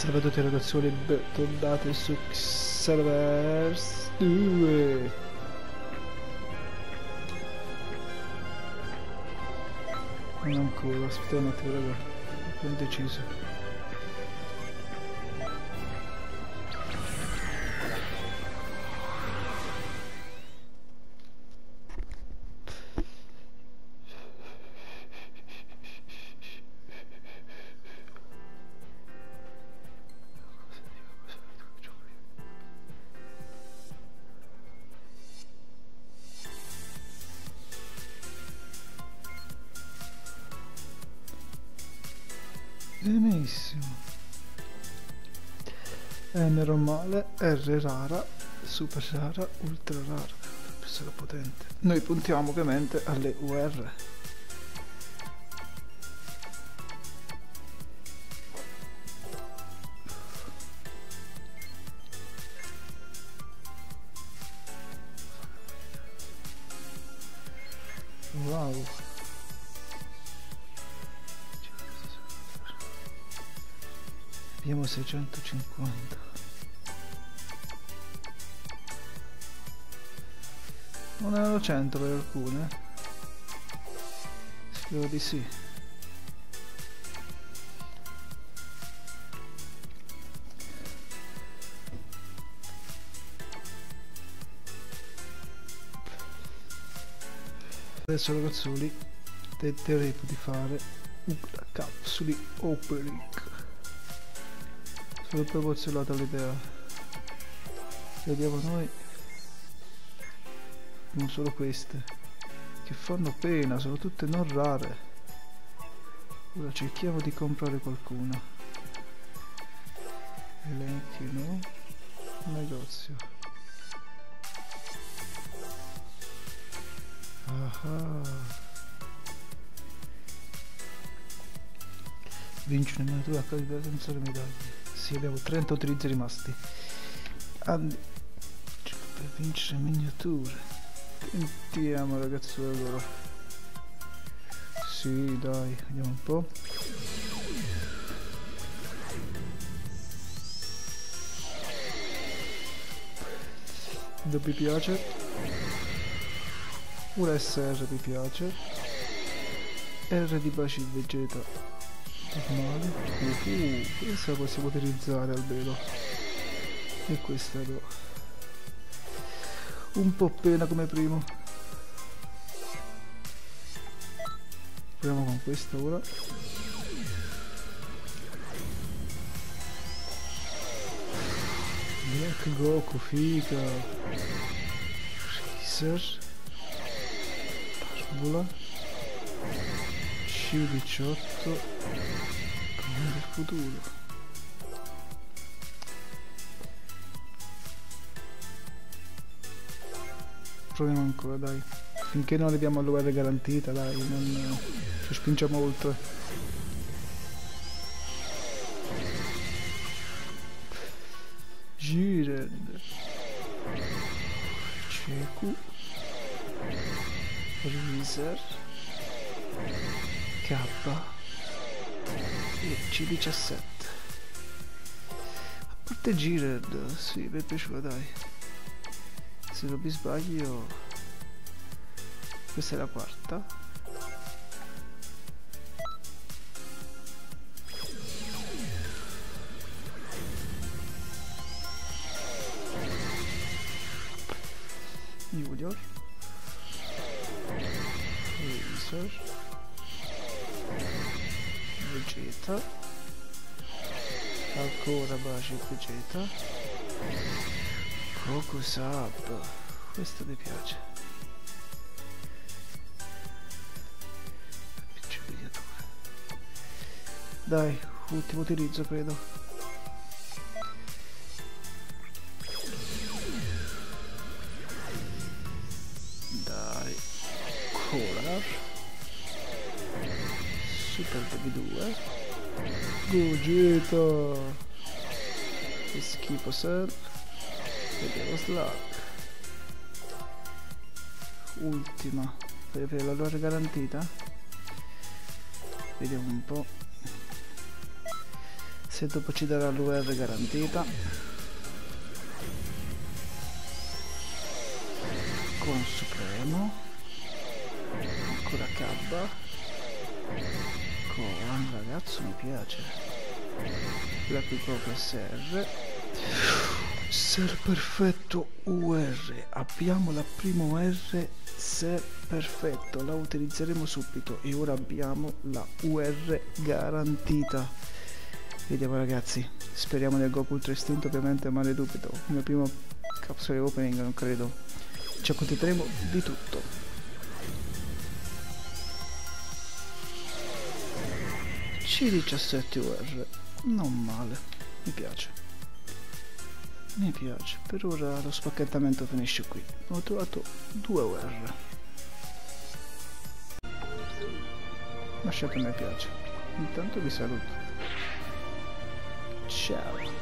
Salve a tutti ragazzuoli, bentornati su Xenoverse 2. Non ancora, aspetta un attimo raga, non deciso. Benissimo. N normale, R rara, super rara, ultra rara. Sarà potente. Noi puntiamo ovviamente alle UR. Wow. Abbiamo 650. Non erano 100 per alcune? Spero di sì. Adesso ragazzoli tenteremo di fare una capsuli opening. Sono proporzionata all'idea. Vediamo noi. Non solo queste che fanno pena, sono tutte non rare. Ora cerchiamo di comprare qualcuna. Elenchi no, negozio. Vinci una miniatura a di senza le medaglie. Sì, abbiamo 30 utilizzi rimasti. Per vincere miniature. Sentiamo ragazzi allora. Sì dai, vediamo un po'. W mi piace. Una SR mi piace. R di baci Vegeta normale. Questa la possiamo utilizzare almeno. E questa no. Un po' pena come primo. Proviamo con questa ora. Black Goku, figa. Freezer. Barbola. C18. Come del futuro. Proviamo ancora dai, finché non arriviamo all'UR garantita dai, non ci spingiamo oltre. Jiren Ceku Freezer K e C17. A parte Jiren, sì, mi è piaciuta dai. Se non mi sbaglio, questa è la quarta. Junior Freezer Vegeta, ancora Baci Vegeta, Goku Sub, questo mi piace. Dai, ultimo utilizzo credo. Dai, Kolar, Super BB2, Gogeta, che schifo Sir. Vediamo Slack. Ultima per la loro garantita. Vediamo un po'. Se dopo ci darà l'UR garantita. Con Supremo. Ancora Cabba. Con ragazzo mi piace. La qui proprio SR. Ser perfetto UR. Abbiamo la prima UR Ser perfetto. La utilizzeremo subito. E ora abbiamo la UR garantita. Vediamo ragazzi. Speriamo nel Goku Ultra Istinto ovviamente, ma ne dubito. Come primo capsule opening non credo. Ci accontenteremo di tutto. C17 UR. Non male. Mi piace. Mi piace. Per ora lo spacchettamento finisce qui. Ho trovato 2 UR. Lasciate mi piace. Intanto vi saluto. Ciao.